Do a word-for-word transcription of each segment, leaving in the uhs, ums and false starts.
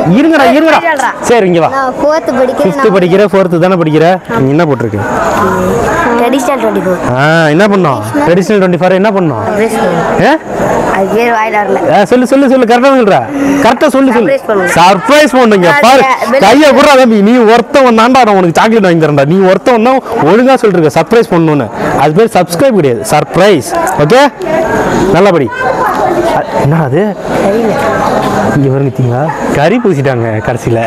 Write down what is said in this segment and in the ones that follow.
இருங்கடா இருங்கடா சரி இங்க வா fourth படிக்கிறேன் fifth படிக்கிற fourth தான படிக்கிற நீ என்ன போட்டுருக்கு ட்ரெடிஷனல் twenty-four ஆ என்ன பண்ணோம் ட்ரெடிஷனல் twenty-four என்ன பண்ணோம் ஏ அது பேர் வாயில வரல சொல்லு சொல்லு சொல்லு கரெக்ட்டா சொல்றா கரெக்ட்டா சொல்லு சொல்லு சர்ப்ரைஸ் பண்ணுங்க பாரு கைய குறா தம்பி நீ ஒருத்தன் தான்டா நான் உனக்கு சாக்லேட் வாங்கி தரேன்டா நீ ஒருத்தன் தான் ஒழுங்கா சொல்றீங்க சர்ப்ரைஸ் பண்ணனும்னு அது பேர் சப்ஸ்கிரைப் கிடையாது சர்ப்ரைஸ் ஓகே நல்லபடி என்ன அது இங்க வரீங்க கறி பூசிட்டாங்க கடைசில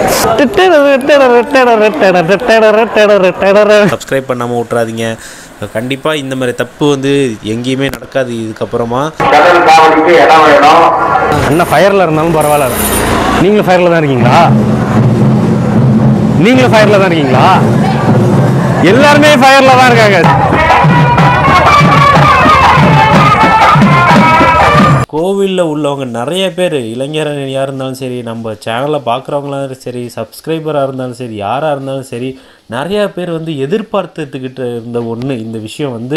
சப்ஸ்கிரைப் பண்ணாமல் விட்றாதீங்க கண்டிப்பாக இந்த மாதிரி தப்பு வந்து எங்கேயுமே நடக்காது இதுக்கப்புறமா என்ன ஃபயரில் இருந்தாலும் பரவாயில்ல நீங்களும் ஃபயரில் தான் இருக்கீங்களா நீங்களும் ஃபயரில் தான் இருக்கீங்களா எல்லாருமே ஃபயரில் தான் இருக்காங்க கோவிலில் உள்ளவங்க நிறைய பேர் இளைஞர் யாராக இருந்தாலும் சரி நம்ம சேனலை பார்க்குறவங்களாம் சரி சப்ஸ்கிரைபராக இருந்தாலும் சரி யாராக இருந்தாலும் சரி நிறையா பேர் வந்து எதிர்பார்த்துக்கிட்டு இருந்த ஒன்று இந்த விஷயம் வந்து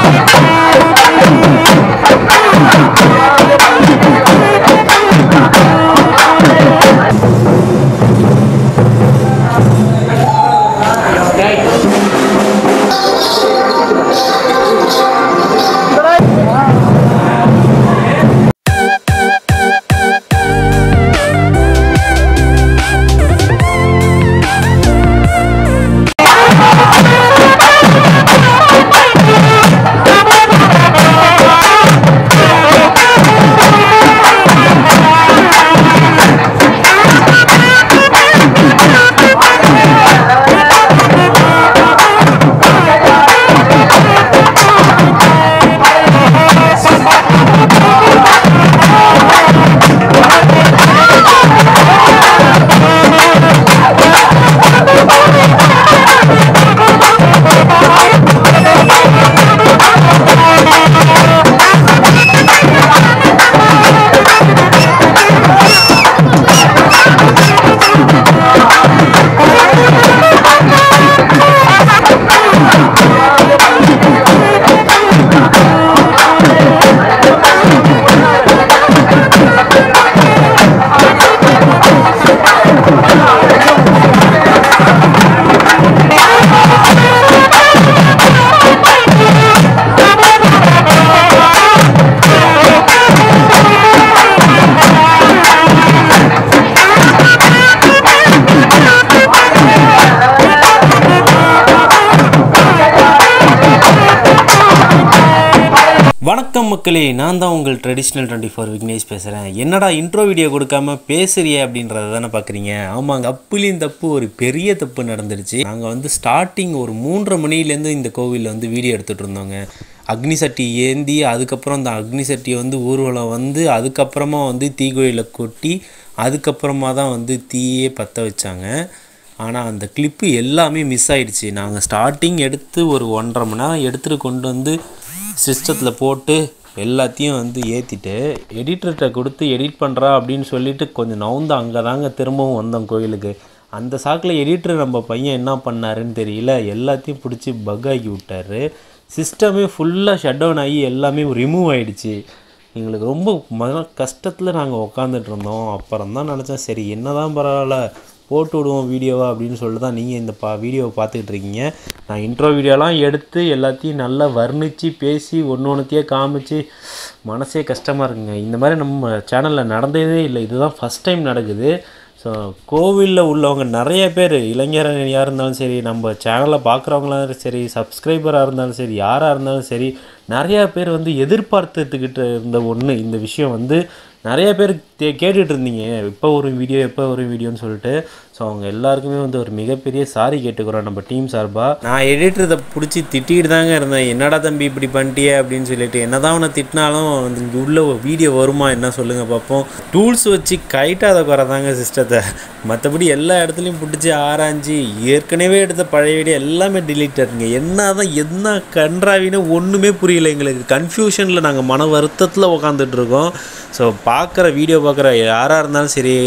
வணக்கம் மக்களே, நான் தான் உங்கள் ட்ரெடிஷ்னல் டுவெண்ட்டி ஃபோர் விக்னேஷ் பேசுகிறேன். என்னடா இன்ட்ரோ வீடியோ கொடுக்காம பேசுறியே அப்படின்றத தானே பார்க்குறீங்க. ஆமாங்க, தப்புலேயும் தப்பு, ஒரு பெரிய தப்பு நடந்துருச்சு. நாங்கள் வந்து ஸ்டார்டிங் ஒரு மூன்றரை மணிலேருந்து இந்த கோவிலில் வந்து வீடியோ எடுத்துகிட்டு இருந்தோங்க. அக்னி சட்டி ஏந்தி அதுக்கப்புறம் அந்த அக்னி சட்டியை வந்து ஊர்வலம் வந்து அதுக்கப்புறமா வந்து தீக்கோயிலில் கொட்டி அதுக்கப்புறமா தான் வந்து தீயே பற்ற வச்சாங்க. ஆனால் அந்த கிளிப்பு எல்லாமே மிஸ் ஆகிடுச்சு. நாங்கள் ஸ்டார்டிங் எடுத்து ஒரு ஒன்றரை மணி நேரம் எடுத்துகிட்டு கொண்டு வந்து சிஸ்டத்தில் போட்டு எல்லாத்தையும் வந்து ஏற்றிட்டு எடிட்டர்கிட்ட கொடுத்து எடிட் பண்ணுறா அப்படின்னு சொல்லிவிட்டு கொஞ்சம் நவுந்து அங்கே தாங்க திரும்பவும் வந்தோம் கோயிலுக்கு. அந்த சாக்கில் எடிட்டர் நம்ம பையன் என்ன பண்ணாருன்னு தெரியல, எல்லாத்தையும் பிடிச்சி பக் ஆக்கி விட்டார். சிஸ்டமே ஃபுல்லாக ஷட் டவுன் ஆகி எல்லாமே ரிமூவ் ஆகிடுச்சு. எங்களுக்கு ரொம்ப மன கஷ்டத்தில் நாங்கள் உக்காந்துட்டு இருந்தோம். அப்புறம் தான் நினச்சேன், சரி என்ன தான் பரவாயில்ல போட்டு விடுவோம் வீடியோவா அப்படின்னு சொல்லிட்டு தான் நீங்கள் இந்த பா வீடியோவை பார்த்துக்கிட்டு இருக்கீங்க. நான் இன்ட்ரோ வீடியோலாம் எடுத்து எல்லாத்தையும் நல்லா வர்ணித்து பேசி ஒன்று ஒன்றுத்தையே காமிச்சு மனசே கஷ்டமாக இருக்குங்க. இந்த மாதிரி நம்ம சேனலில் நடந்ததே இல்லை, இதுதான் ஃபஸ்ட் டைம் நடக்குது. ஸோ கோவிலில் உள்ளவங்க நிறைய பேர் இளைஞர் யாராக இருந்தாலும் சரி நம்ம சேனலை பார்க்குறவங்களாம் சரி சப்ஸ்கிரைபராக இருந்தாலும் சரி யாராக இருந்தாலும் சரி நிறையா பேர் வந்து எதிர்பார்த்துக்கிட்டு இருந்த ஒன்று இந்த விஷயம் வந்து நிறைய பேர் தே கேட்டுட்டு இருந்தீங்க, எப்போ ஒரு வீடியோ எப்போ ஒரு வீடியோன்னு சொல்லிட்டு. ஸோ அவங்க எல்லாருக்குமே வந்து ஒரு மிகப்பெரிய சாரி கேட்டுக்கிறோம் நம்ம டீம் சார்பாக. நான் எடிட்டரை பிடிச்சி திட்டிகிட்டு தாங்க இருந்தேன், என்னடா தம்பி இப்படி பண்ணிட்டியே அப்படின்னு சொல்லிட்டு. என்ன தான் அவனை திட்டினாலும் வந்து இங்கே உள்ள வீடியோ வருமா என்ன சொல்லுங்கள் பார்ப்போம். டூல்ஸ் வச்சு கைட்டாத குறை தாங்க சிஸ்டத்தை, மற்றபடி எல்லா இடத்துலையும் பிடிச்சி ஆராய்ஞ்சி ஏற்கனவே எடுத்த பழைய வீடியோ எல்லாமே டிலீட் ஆகுங்க. என்ன தான் என்ன கன்றாவின்னு ஒன்றுமே புரியல எங்களுக்கு. கன்ஃபியூஷனில் நாங்கள் மன வருத்தத்தில் உக்காந்துட்ருக்கோம். ஸோ பார்க்குற வீடியோ பார்க்குற யாராக இருந்தாலும் சரி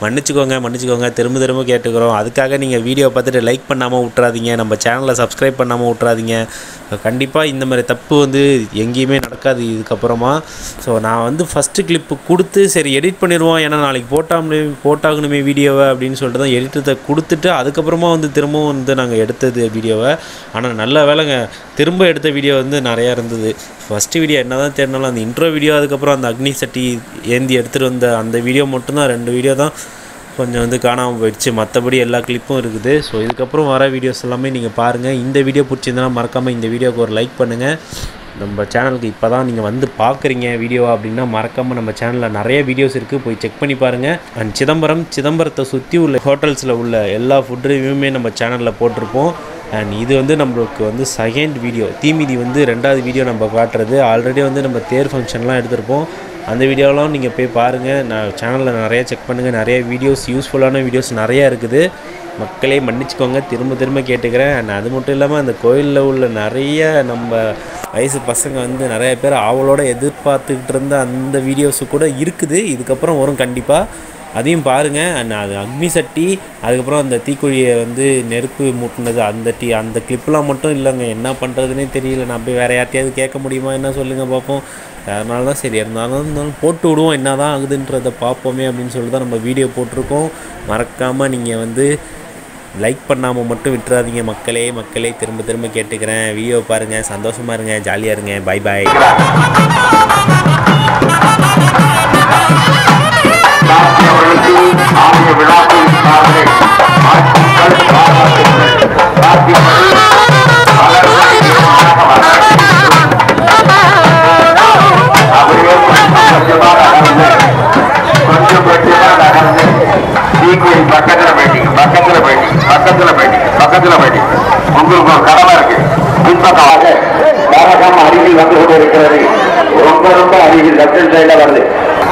மன்னிச்சுக்கோங்க மன்னிச்சுக்கோங்க திரும்ப திரும்ப கேட்டுக்கிறோம். அதுக்காக நீங்கள் வீடியோ பார்த்துட்டு லைக் பண்ணாமல் விட்றாதீங்க, நம்ம சேனலை சப்ஸ்கிரைப் பண்ணாமல் விட்றாதீங்க. கண்டிப்பாக இந்த மாதிரி தப்பு வந்து எங்கேயுமே நடக்காது இதுக்கப்புறமா. ஸோ நான் வந்து ஃபஸ்ட்டு கிளிப்பு கொடுத்து சரி எடிட் பண்ணிடுவோம், ஏன்னா நாளைக்கு போட்டாமே போட்டாகணுமே வீடியோவை அப்படின்னு சொல்லிட்டு தான் எடிட்டத்தை கொடுத்துட்டு அதுக்கப்புறமா வந்து திரும்பவும் வந்து நாங்கள் எடுத்தது வீடியோவை. ஆனால் நல்ல வேலைங்க, திரும்ப எடுத்த வீடியோ வந்து நிறையா இருந்தது. ஃபஸ்ட்டு வீடியோ என்ன தான் தேடினாலும் அந்த இன்ட்ரோ வீடியோ, அதுக்கப்புறம் அந்த அக்னி சட்டி ஏந்தி எடுத்துகிட்டு வந்த அந்த வீடியோ மட்டும்தான், ரெண்டு வீடியோ தான் கொஞ்சம் வந்து காணாமல் போயிடுச்சு. மற்றபடி எல்லா கிளிப்பும் இருக்குது. ஸோ இதுக்கப்புறம் வர வீடியோஸ் எல்லாமே நீங்கள் பாருங்கள். இந்த வீடியோ பிடிச்சிருந்தனா மறக்காமல் இந்த வீடியோவுக்கு ஒரு லைக் பண்ணுங்கள். நம்ம சேனலுக்கு இப்போ தான் நீங்கள் வந்து பார்க்குறீங்க வீடியோ அப்படின்னா மறக்காமல் நம்ம சேனலில் நிறைய வீடியோஸ் இருக்குது, போய் செக் பண்ணி பாருங்கள். அண்ட் சிதம்பரம் சிதம்பரத்தை சுற்றி உள்ள ஹோட்டல்ஸில் உள்ள எல்லா ஃபுட் ரிவ்யூமே நம்ம சேனலில் போட்டிருப்போம். அண்ட் இது வந்து நம்மளுக்கு வந்து செகண்ட் வீடியோ, தீமிதி வந்து ரெண்டாவது வீடியோ நம்ம காட்டுறது. ஆல்ரெடி வந்து நம்ம தேர் ஃபங்க்ஷன்லாம் எடுத்திருப்போம், அந்த வீடியோலாம் நீங்கள் போய் பாருங்கள். நான் சேனலில் நிறைய செக் பண்ணுங்கள், நிறைய வீடியோஸ் யூஸ்ஃபுல்லான வீடியோஸ் நிறையா இருக்குது. மக்களே மன்னிச்சுக்கோங்க, திரும்ப திரும்ப கேட்டுக்கிறேன். அண்ட் அது மட்டும் இல்லாமல் அந்த கோயிலில் உள்ள நிறைய நம்ம வயசு பசங்க வந்து நிறைய பேர் ஆவலோடு எதிர்பார்த்துக்கிட்டு இருந்த அந்த வீடியோஸு கூட இருக்குது, இதுக்கப்புறம் வரும் கண்டிப்பாக, அதையும் பாருங்கள். அண்ட் அது அக்னி சட்டி, அதுக்கப்புறம் அந்த தீக்குழியை வந்து நெருப்பு மூட்டினது அந்த டீ அந்த கிளிப்லாம் மட்டும் இல்லைங்க, என்ன பண்ணுறதுனே தெரியல. நான் போய் வேறு யார்ட்டையாவது கேட்க முடியுமா என்ன சொல்லுங்கள் பார்ப்போம். அதனால தான் சரி இருந்தாலும் இருந்தாலும் போட்டு விடுவோம், என்ன தான் ஆகுதுன்றதை பார்ப்போமே அப்படின்னு சொல்லி தான் நம்ம வீடியோ போட்டிருக்கோம். மறக்காமல் நீங்கள் வந்து லைக் பண்ணாமல் மட்டும் விட்டுறாதீங்க மக்களே. மக்களே திரும்ப திரும்ப கேட்டுக்கிறேன், வீடியோ பாருங்கள், சந்தோஷமாக இருங்க, ஜாலியாக இருங்க. Bye bye. பக்கத்தில் போயிட்டீங்க பக்கத்தில் போயிட்டீங்க பக்கத்தில் போயிட்டீங்க பக்கத்தில் போயிட்டீங்க உங்களுக்கு ஒரு கடமை இருக்கு. பின்பக்கமாக தாரகம் அருகில் வந்து கொண்டு இருக்கிறது, ரொம்ப ரொம்ப அருகில் லெப்ட் சைட்ல வருது.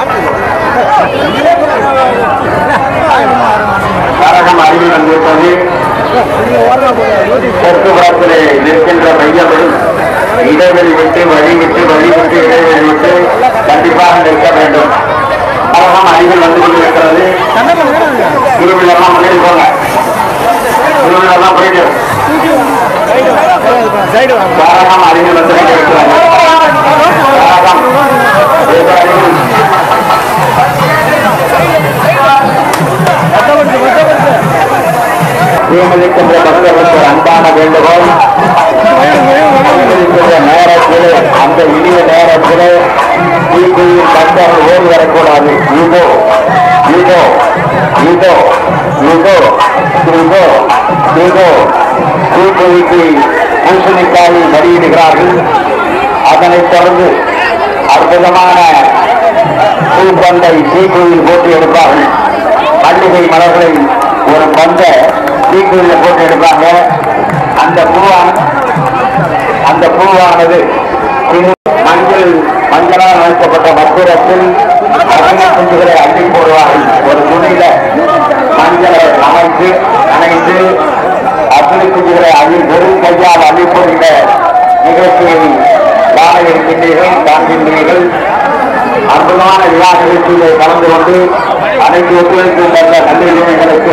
தாரகம் அருகில் வந்து விட்டது. தெற்குபுறத்திலே நிற்கின்ற மையங்களும் இடைவெளி விட்டு வழி விட்டு வழி விட்டு இடைவெளி விட்டு கண்டிப்பாக நிற்க வேண்டும். தாரகம் அருகில் வந்து கொண்டிருக்கிறது. திருவிழெல்லாம் முன்னாடி போங்க, திருவிழெல்லாம் போயிட்டு தாரகம் அருகில் வந்து கொண்டிருக்கிறாங்க. தாரகம் தேமதிக்கின்ற பக்தர்களுக்கு அன்பான வேண்டுகோள், நேரத்திலே அந்த இனிய நேரத்திலே தீக்குயில் பக்தர்கள் ஓடி வரக்கூடாது. இதோ இதோ இதோ இதோ இதோ இதோ தீக்குழிக்கு பூசணிக்காயை வெளியிடுகிறார்கள். அதனைத் தொடர்ந்து அற்புதமான பூப்பந்தை தீக்குயில் போட்டு எடுப்பார்கள். மல்லிகை மலர்களை ஒரு பந்த தீக்குயில போட்டு எடுப்பாங்க. அந்த பூவான அந்த பூவானது மஞ்சள் மஞ்சளால் வைக்கப்பட்ட மத்திரத்தில் அக்னி குஞ்சுகளை அள்ளி போடுவார்கள். ஒரு துணியில மஞ்சளை அமைத்து அணைத்து அக்னி குஞ்சுகளை அள்ளி வெறும் கையால் அள்ளி போடுகிற நிகழ்ச்சியை காண இருக்கின்றீர்கள் காண்கின்றீர்கள். அற்புதமான விழா நிகழ்ச்சியிலே கலந்து கொண்டு அனைத்து ஒத்துழைப்பு தந்த நன்றி நிலையங்களுக்கு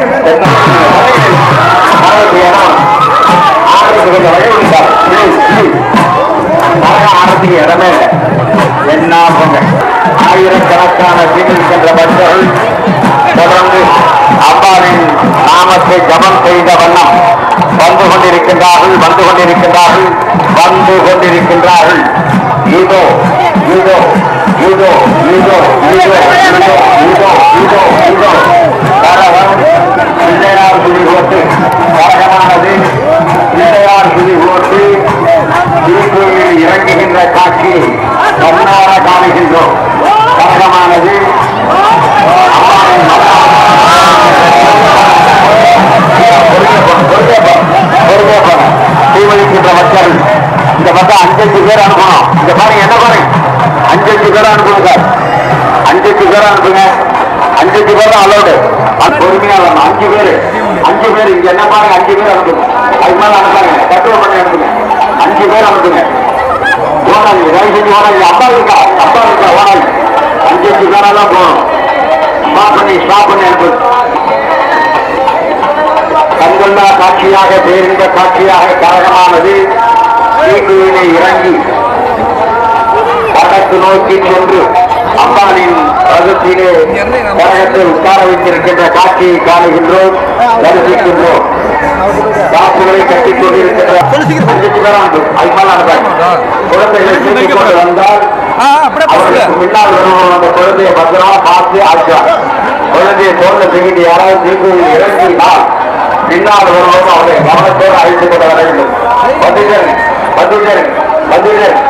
ஆரம்பிக்கு இடமே என்ன போங்க. ஆயிரக்கணக்கான சீனில் சென்ற பக்தர்கள் தொடர்ந்து அம்பாவின் நாமத்தை ஜபம் செய்த வண்ணம் வந்து கொண்டிருக்கின்றார்கள் வந்து கொண்டிருக்கின்றார்கள் வந்து கொண்டிருக்கின்றார்கள். இதோ இதோ இதோ இதோ இதோ இதோ இதோ இதோ இதோ கரகம் பிள்ளையார் குடி போட்டு கரகமானது பிள்ளையார் குடி போட்டு திருக்கோயிலில் இறங்குகின்ற காட்சி கண்ணார காணுகின்றோம். கரகமானது தீவளிக்கின்ற மக்கள் இந்த பக்கம் அஞ்சஞ்சு பேர் அனுப்பணும். இந்த பாருங்க என்ன பாருங்க, அஞ்சஞ்சு பேர் அனுப்புங்க சார், அஞ்சஞ்சு பேர் அனுப்புங்க. அஞ்சஞ்சு பேர் தான் அலோடு. பொறுமையா வரணும். அஞ்சு பேர் அஞ்சு பேர் இங்க என்ன பாருங்க, அஞ்சு பேர் அனுப்புங்க. அதுக்கு மேல அனுப்பாங்க, தட்டுவ பண்ணி அனுப்புங்க. அஞ்சு பேர் அனுப்புங்க. ஓனாங்க தயவு செஞ்சு ஓனாங்க. அப்பா இருக்கா அப்பா இருக்கா ஓனாங்க. அஞ்சஞ்சு பேரெல்லாம் போகணும். ஸ்டாப் பண்ணி ஸ்டாப் பண்ணி அனுப்பு. கண்கொள்ளா காட்சியாக பேரிந்த காட்சியாக கரகமானது தீக்குயிலே இறங்கி வடக்கு நோக்கி சென்று அம்பானின் ரதத்திலே கரகத்தை உட்கார வைத்திருக்கின்ற காட்சியை காணுகின்றோம், தரிசிக்கின்றோம். காப்புகளை கட்டிக் கொண்டிருக்கின்ற குழந்தைகளை தூக்கிக் கொண்டு வந்தால் அவர்களுக்கு முன்னால் வருவோம். அந்த குழந்தையை பத்திரமா பார்த்து ஆச்சுவார். குழந்தையை தோன்ற செய்தி யாராவது தீக்குயில் இறங்கினால் பின்னால் வருவோம். அவரை கவனத்தோடு அழைத்துக் கொண்டு வர வேண்டும். வந்துட்டேன் வந்துட்டேன் வந்துட்டேன்.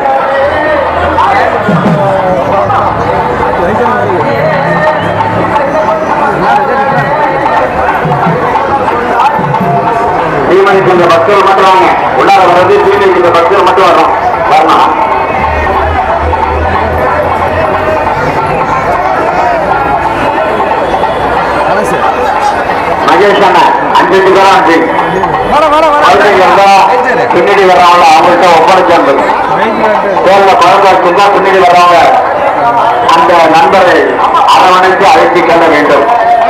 தீமணிக்கு இந்த பக்தர்கள் மட்டும் வாங்க. உள்ளார வர்றது தீமணிக்கு இந்த பக்தர்கள் மட்டும் வரும். வரணும். மகேஷ் அண்ணன் அஞ்சு பேரும் பின்னாடி வர்றவங்க அவங்கள்ட்ட ஒப்படைச்சாங்க. தேர்தல பழக்கம் தான் பின்னாடி வர்றவங்க அந்த நண்பரை அரவணைத்து அழைத்து செல்ல வேண்டும்.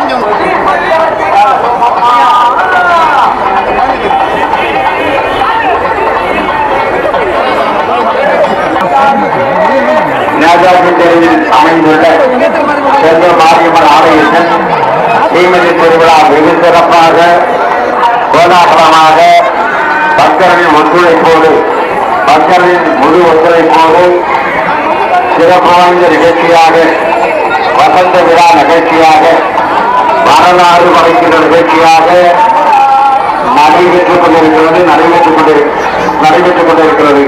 நேதாஜி தெருவில் அமைந்துள்ள செல்வ மாரியம்மன் ஆலயத்தில் தீமிதி திருவிழா வெகு சிறப்பாக கோலாகலமாக பக்தர்களின் ஒத்துழைப்போடு பக்தர்களின் முழு ஒத்துழைப்போடு சிறப்பு வாய்ந்த நிகழ்ச்சியாக வசந்த விழா நிகழ்ச்சியாக வரலாறு படைக்கின்ற நிகழ்ச்சியாக நடைபெற்றுக் கொண்டிருக்கிறது நடைபெற்றுக் கொண்டு நடைபெற்றுக் கொண்டிருக்கிறது.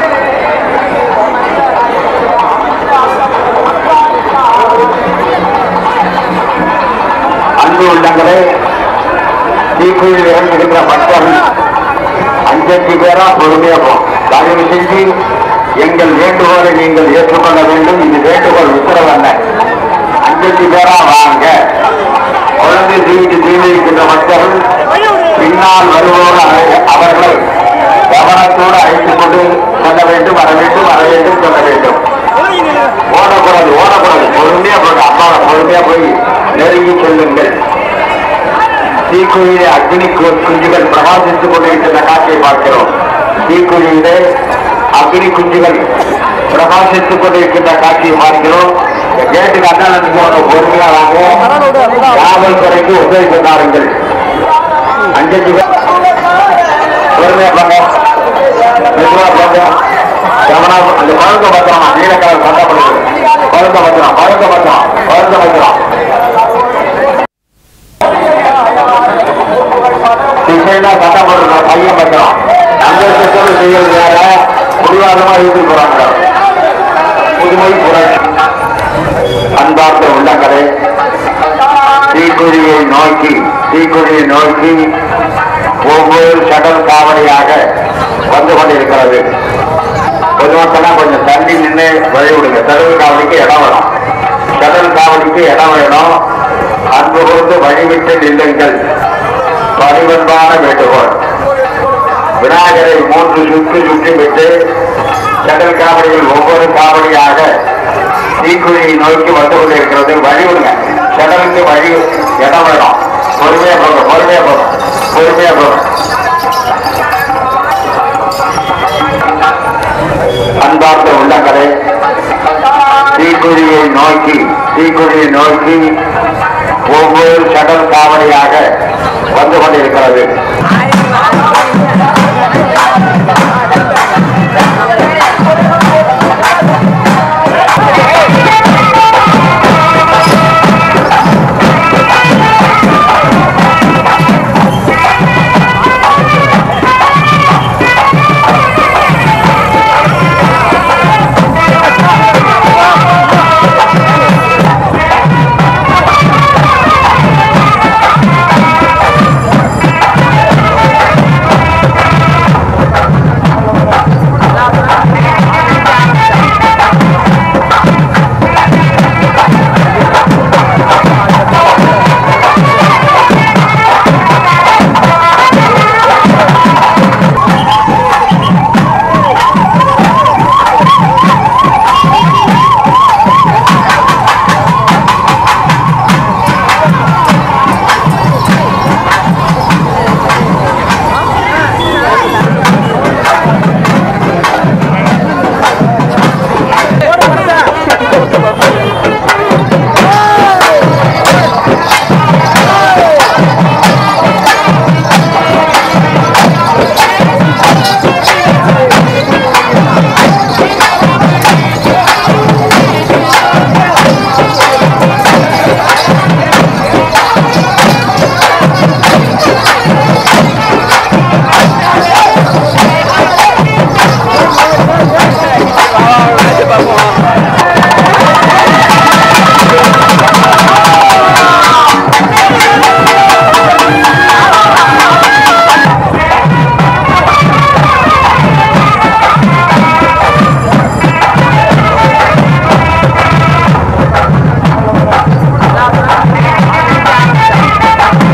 அன்பு உள்ளங்களே, தீக்குயில் இறங்குகின்ற பக்தர்கள் அஞ்சஞ்சு பேரா பொறுமையாக தயவு செஞ்சு எங்கள் வேண்டுகோளை நீங்கள் ஏற்றுக்கொள்ள வேண்டும். இது வேண்டுகோள் உத்தரவு அல்ல. அஞ்சஞ்சு பேரா வாங்க. குழந்தை தீவிட்டு தீவிரிக்கின்ற மக்கள் பின்னால் வருவோர் அவர்களை கவனத்தோடு அழைத்துக் கொண்டு செல்ல வேண்டும். வர வேண்டும் வர வேண்டும் சொல்ல வேண்டும். ஓடக்கூடாது ஓடக்கூடாது. பொறுமையா போய் அம்மாவை பொறுமையா போய் நெருங்கி செல்லுங்கள். தீக்குழியிலே அக்னி குஞ்சுகள் பிரகாசித்துக் கொண்டிருக்கின்ற காட்சியை பார்க்கிறோம். தீக்குழியிலே அக்னி குஞ்சுகள் பிரகாசித்துக் கொண்டிருக்கின்ற காட்சியை பார்க்கிறோம். கேட்டுக்கு அண்ணன் பொறுமையா வாங்க. காவல்துறைக்கு ஒத்துழைப்பு தாருங்கள். அஞ்சஞ்சு பேர் பொறுமையா போங்க. மெதுவா போங்க. கவனம். அந்த குழந்தை பத்திரம் நீலக்கலர் சட்டப்படுது. குழந்தை பத்திரம் குழந்தை பத்திரம் குழந்தை பத்திரம் திசைனா சட்டம் போடுற பையன் பத்திரம் அந்த திட்டம் செய்யறது வேற. முடிவாதமா இருந்து போறாங்க. புதுமை புரட்சி. அன்பார்ந்த உள்ளங்களே, தீக்குழியை நோக்கி தீக்குழியை நோக்கி ஒவ்வொரு சடல் காவடியாக வந்து கொண்டிருக்கிறது. பொதுமக்களா கொஞ்சம் தண்ணி நின்று வழி விடுங்க. சடல் காவடிக்கு இடம் வேணும். சடல் காவடிக்கு இடம் வேணும். அன்பு கொண்டு வழிவிட்டு நில்லுங்கள். பரிவன்பான வேண்டுகோள். விநாயகரை மூன்று சுற்றி சுற்றி விட்டு சடல் காவடியில் ஒவ்வொரு காவடியாக தீக்குழியை நோக்கி வந்து கொண்டிருக்கிறது. வழி விடுங்க. சடலுக்கு வழி இடம் வேணும். பொறுமையா போங்க பொறுமையா போங்க பொறுமையா போங்க. அன்பார்ந்த உள்ளங்களே, தீக்குழியை நோக்கி தீக்குழியை நோக்கி ஒவ்வொரு சடல் காவடியாக வந்து கொண்டிருக்கிறது.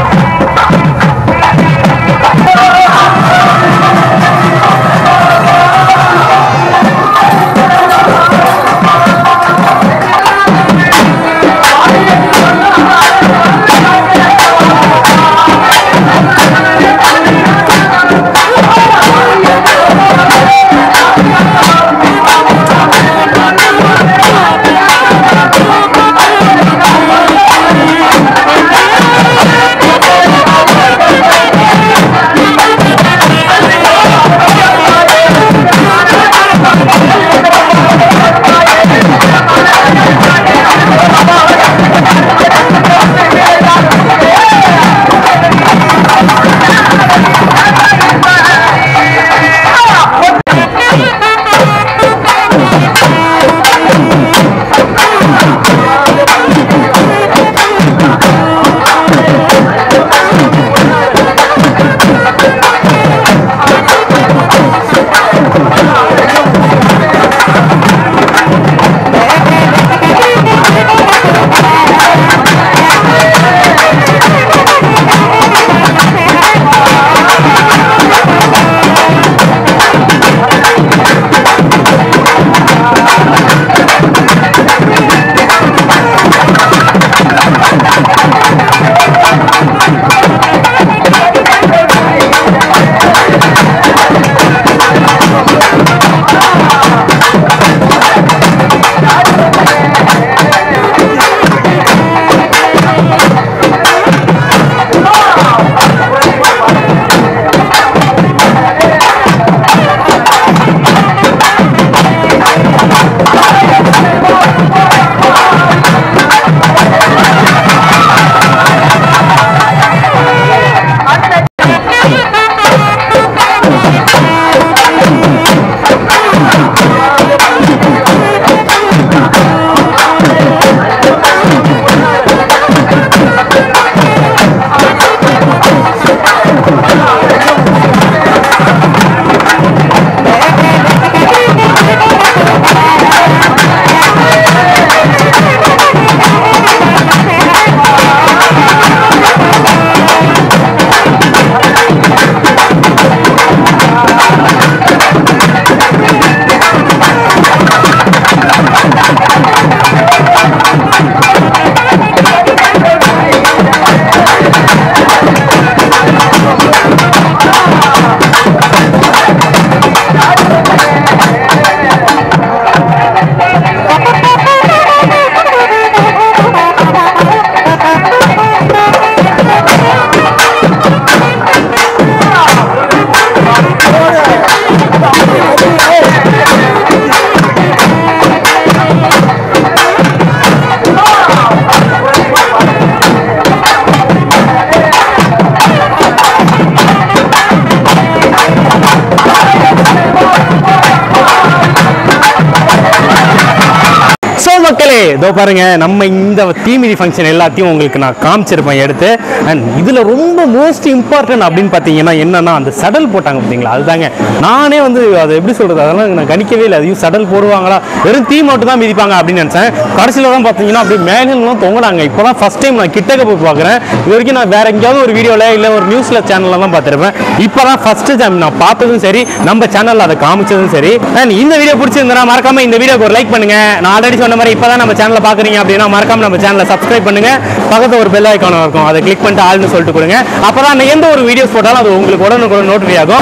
மக்களே இதோ பாருங்க நம்ம இந்த தீமிதி ஃபங்க்ஷன் எல்லாத்தையும் உங்களுக்கு நான் காமிச்சிருப்பேன் எடுத்து. அண்ட் இதில் ரொம்ப மோஸ்ட் இம்பார்ட்டன்ட் அப்படின்னு பார்த்தீங்கன்னா என்னன்னா அந்த சடல் போட்டாங்க பார்த்தீங்களா, அதுதாங்க. நானே வந்து அதை எப்படி சொல்கிறது, அதெல்லாம் நான் கணிக்கவே இல்லை. அதையும் சடல் போடுவாங்களா, வெறும் தீ மட்டும் தான் மிதிப்பாங்க அப்படின்னு நினச்சேன். கடைசியில் தான் பார்த்தீங்கன்னா அப்படியே மேலாம் தொங்கினாங்க. இப்போ தான் ஃபஸ்ட் டைம் நான் கிட்டக்க போய் பார்க்குறேன். இது வரைக்கும் நான் வேற எங்கேயாவது ஒரு வீடியோவில் இல்லை ஒரு நியூஸில் சேனலில் தான் பார்த்துருப்பேன். இப்போ தான் ஃபஸ்ட்டு டைம் நான் பார்த்ததும் சரி, நம்ம சேனலில் அதை காமிச்சதும் சரி. அண்ட் இந்த வீடியோ பிடிச்சிருந்தா மறக்காம இந்த வீடியோக்கு ஒரு லைக் பண்ணுங்க. நான் ஆல்ரெடி சொன்ன மாதிரி இப்போ தான் நம்ம சேனலை பார்க்குறீங்க அப்படின்னா மறக்காம நம்ம சேனலை சப்ஸ்கிரைப் பண்ணுங்க. பக்கத்தில் ஒரு பெல் ஐக்கான இருக்கும், அதை கிளிக் பண்ணிட்டு ஆள்னு சொல்லிட்டு கொடுங்க. அப்போ தான் எந்த ஒரு வீடியோஸ் போட்டாலும் அது உங்களுக்கு உடனுக்குடன் நோட்டிஃபை ஆகும்.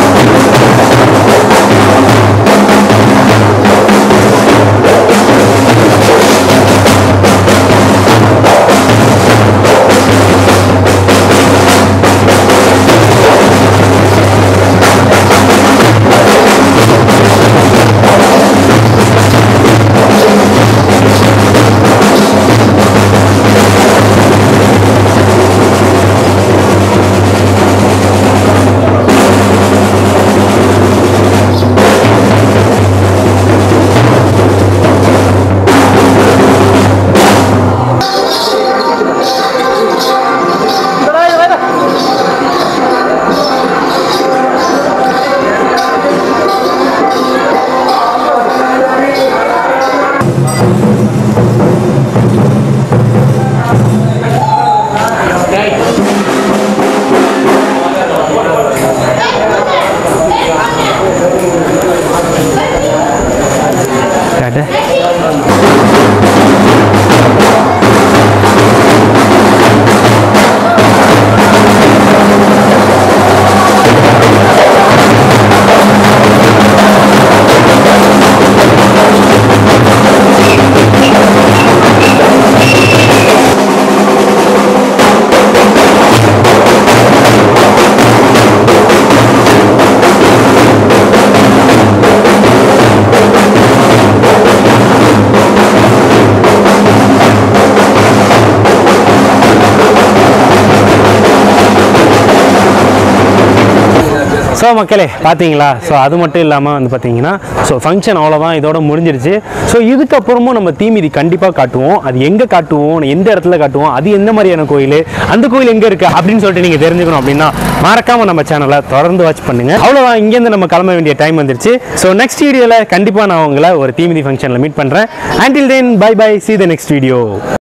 ஸோ மக்களே பார்த்தீங்களா, ஸோ அது மட்டும் இல்லாமல் வந்து பார்த்தீங்கன்னா ஸோ ஃபங்க்ஷன் அவ்வளோதான், இதோட முடிஞ்சிருச்சு. ஸோ இதுக்கப்புறமும் நம்ம தீமிதி கண்டிப்பாக காட்டுவோம். அது எங்கே காட்டுவோம், எந்த இடத்துல காட்டுவோம், அது எந்த மாதிரியான கோயில், அந்த கோயில் எங்கே இருக்குது அப்படின்னு சொல்லிட்டு நீங்கள் தெரிஞ்சுக்கணும் அப்படின்னா மறக்காமல் நம்ம சேனலை தொடர்ந்து வாட்ச் பண்ணுங்கள். அவ்வளோதான், இங்கேருந்து நம்ம கிளம்ப வேண்டிய டைம் வந்துருச்சு. ஸோ நெக்ஸ்ட் வீடியோவில் கண்டிப்பாக நான் உங்களை ஒரு தீமிதி ஃபங்க்ஷனில் மீட் பண்ணுறேன். Until then, bye bye, see the next video.